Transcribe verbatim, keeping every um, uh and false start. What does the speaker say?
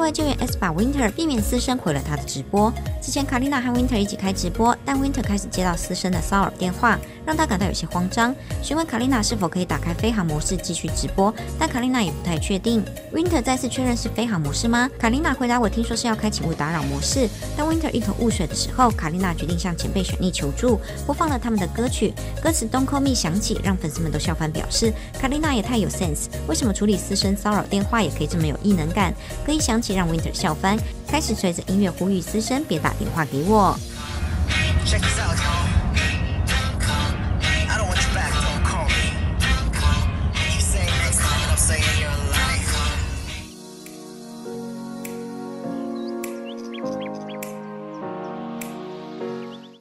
为救援 S 把 Winter 避免私生毁了他的直播。之前卡丽娜和 Winter 一起开直播，但 Winter 开始接到私生的骚扰电话，让他感到有些慌张，询问卡丽娜是否可以打开飞行模式继续直播，但卡丽娜也不太确定。Winter 再次确认是飞行模式吗？卡丽娜回答我听说是要开启勿打扰模式。当 Winter 一头雾水的时候，卡丽娜决定向前辈雪莉求助，播放了他们的歌曲，歌词 Don't Call Me 响起，让粉丝们都笑翻，表示卡丽娜也太有 sense， 为什么处理私生骚扰电话也可以这么有异能感？歌一响起让 Winter 笑翻，开始随着音乐呼吁私生别打电话给我。Check this out, y'all.